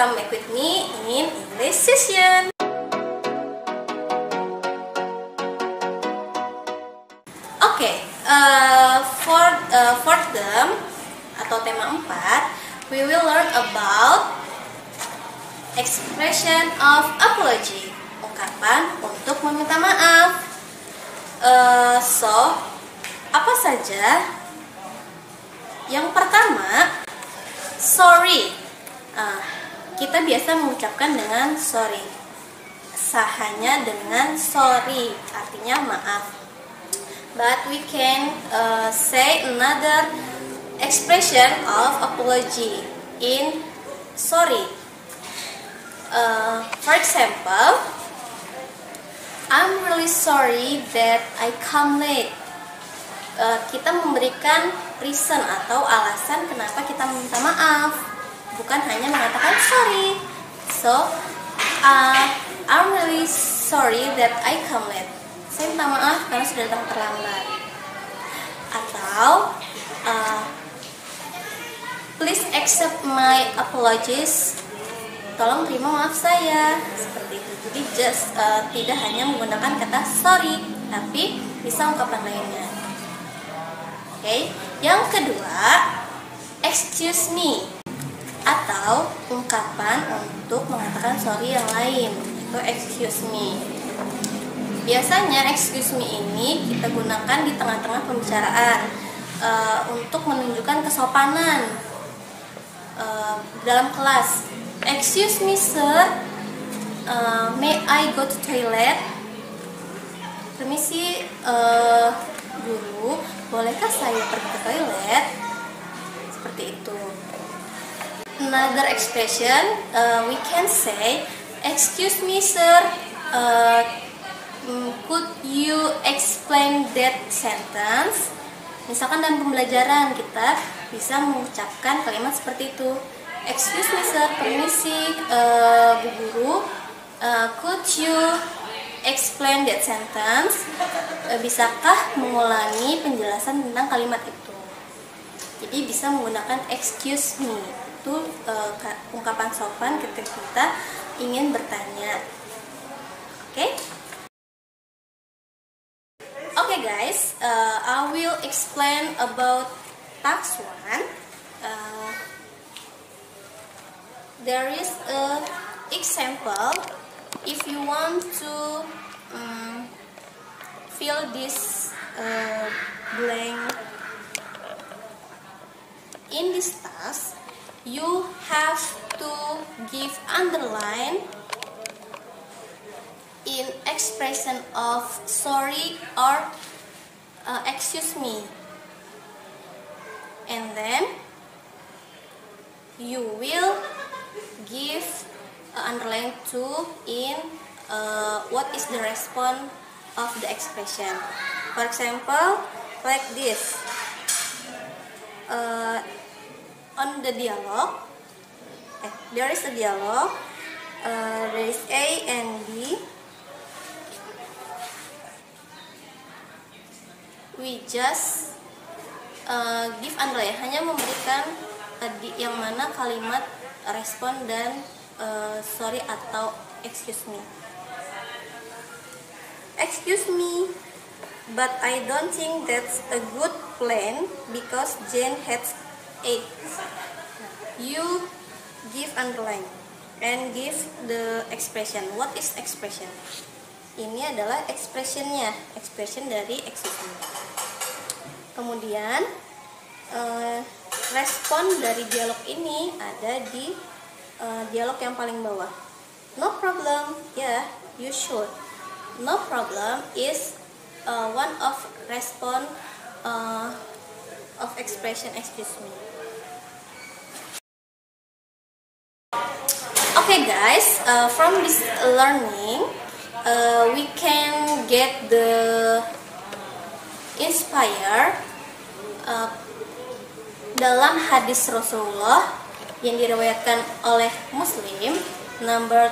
come back with me in English session. Okay, for them atau tema 4, we will learn about expression of apology, ungkapan untuk meminta maaf. So, apa saja? Yang pertama, sorry. Kita biasa mengucapkan dengan sorry. Hanya dengan sorry, artinya maaf. But we can say another expression of apology in sorry. For example, I'm really sorry that I come late. Kita memberikan reason atau alasan kenapa kita meminta maaf, bukan hanya mengatakan sorry. So, I'm really sorry that I come late. Saya minta maaf karena sudah datang terlambat. Atau please accept my apologies. Tolong terima maaf saya. Seperti itu. Jadi tidak hanya menggunakan kata sorry, tapi bisa ungkapan lainnya. Oke. Yang kedua, excuse me, atau ungkapan untuk mengatakan sorry yang lain, itu excuse me. Biasanya excuse me ini kita gunakan di tengah-tengah pembicaraan untuk menunjukkan kesopanan dalam kelas. Excuse me sir, may I go to toilet? Permisi guru, bolehkah saya pergi ke toilet? Seperti itu. Another expression, we can say, excuse me sir, could you explain that sentence? Misalkan dalam pembelajaran kita bisa mengucapkan kalimat seperti itu. Excuse me sir, permisi Bu Guru, could you explain that sentence? Bisakah mengulangi penjelasan tentang kalimat itu? Jadi bisa menggunakan excuse me. Itu ungkapan sopan ketika kita ingin bertanya. Oke? Okay guys, I will explain about task 1. There is a example. If you want to fill this blank in this task, you have to give underline in expression of sorry or excuse me, and then you will give underline to in what is the response of the expression. For example, like this. On the dialogue, there is a dialogue. There is A and B. We just give underline, hanya memberikan yang mana kalimat respon dan sorry atau excuse me. Excuse me, but I don't think that's a good plan because Jane has AIDS. You give underline and give the expression. What is expression? Ini adalah expressionnya, expression dari excuse me. Kemudian respon dari dialog ini ada di dialog yang paling bawah. No problem, yeah, you should. No problem is one of respon of expression excuse me. Okay guys, from this learning we can get the inspire dalam hadis Rasulullah yang diriwayatkan oleh Muslim number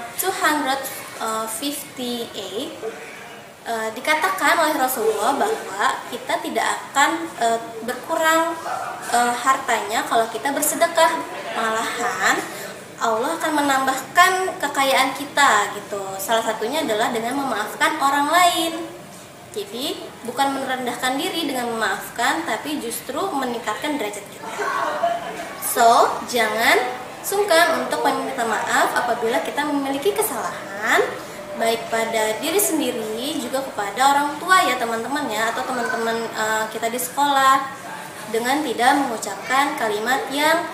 258, dikatakan oleh Rasulullah bahwa kita tidak akan berkurang hartanya kalau kita bersedekah, malahan Allah akan menambahkan kekayaan kita gitu. Salah satunya adalah dengan memaafkan orang lain. Jadi bukan merendahkan diri dengan memaafkan, tapi justru meningkatkan derajat kita. So, jangan sungkan untuk meminta maaf apabila kita memiliki kesalahan, baik pada diri sendiri juga kepada orang tua ya teman-teman ya, atau teman-teman kita di sekolah, dengan tidak mengucapkan kalimat yang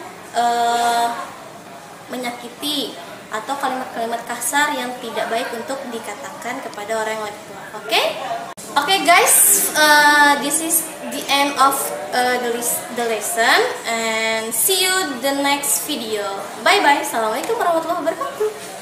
menyakiti atau kalimat-kalimat kasar yang tidak baik untuk dikatakan kepada orang yang lebih tua. Oke guys, this is the end of the lesson, and see you the next video. Bye bye. Assalamualaikum warahmatullahi wabarakatuh.